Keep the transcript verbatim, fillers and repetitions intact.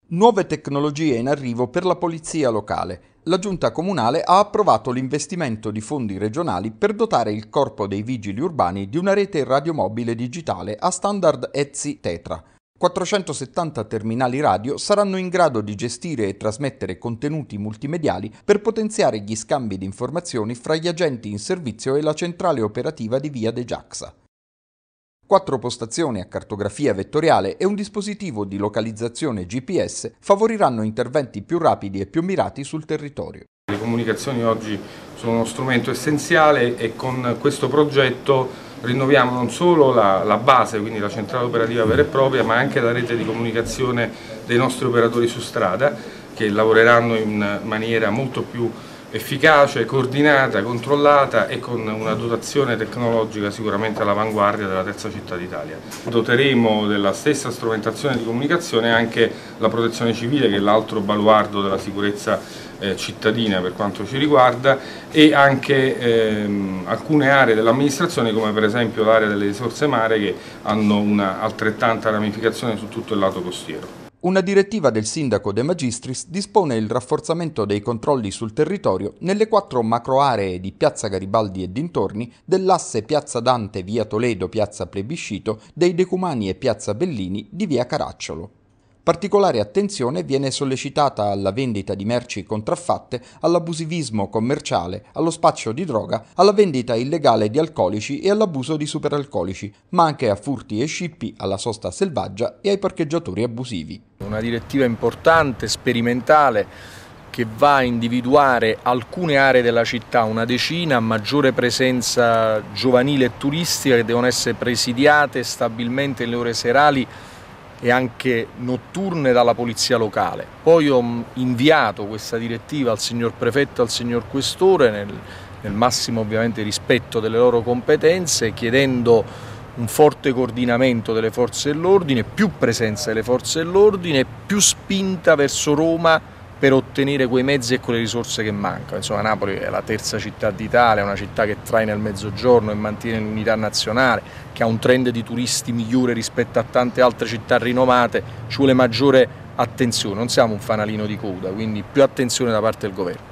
Nuove tecnologie in arrivo per la polizia locale. La Giunta Comunale ha approvato l'investimento di fondi regionali per dotare il Corpo dei Vigili Urbani di una rete radiomobile digitale a standard E T S I Tetra. quattrocentosettanta terminali radio saranno in grado di gestire e trasmettere contenuti multimediali per potenziare gli scambi di informazioni fra gli agenti in servizio e la centrale operativa di Via De Giaxa. Quattro postazioni a cartografia vettoriale e un dispositivo di localizzazione G P S favoriranno interventi più rapidi e più mirati sul territorio. Le comunicazioni oggi sono uno strumento essenziale e con questo progetto rinnoviamo non solo la, la base, quindi la centrale operativa vera e propria, ma anche la rete di comunicazione dei nostri operatori su strada, che lavoreranno in maniera molto più efficace, coordinata, controllata e con una dotazione tecnologica sicuramente all'avanguardia della terza città d'Italia. Doteremo della stessa strumentazione di comunicazione anche la protezione civile, che è l'altro baluardo della sicurezza eh, cittadina per quanto ci riguarda, e anche ehm, alcune aree dell'amministrazione come per esempio l'area delle risorse mare, che hanno una altrettanta ramificazione su tutto il lato costiero. Una direttiva del sindaco De Magistris dispone il rafforzamento dei controlli sul territorio nelle quattro macroaree di Piazza Garibaldi e dintorni, dell'asse Piazza Dante, Via Toledo, Piazza Plebiscito, dei Decumani e Piazza Bellini di Via Caracciolo. Particolare attenzione viene sollecitata alla vendita di merci contraffatte, all'abusivismo commerciale, allo spaccio di droga, alla vendita illegale di alcolici e all'abuso di superalcolici, ma anche a furti e scippi, alla sosta selvaggia e ai parcheggiatori abusivi. Una direttiva importante, sperimentale, che va a individuare alcune aree della città, una decina, a maggiore presenza giovanile e turistica, che devono essere presidiate stabilmente nelle ore serali e anche notturne dalla polizia locale. Poi ho inviato questa direttiva al signor prefetto e al signor questore nel, nel massimo ovviamente rispetto delle loro competenze, chiedendo un forte coordinamento delle forze dell'ordine, più presenza delle forze dell'ordine, più spinta verso Roma per ottenere quei mezzi e quelle risorse che mancano. Insomma, Napoli è la terza città d'Italia, è una città che traina il mezzogiorno e mantiene l'unità nazionale, che ha un trend di turisti migliore rispetto a tante altre città rinomate. Ci vuole maggiore attenzione, non siamo un fanalino di coda, quindi più attenzione da parte del governo.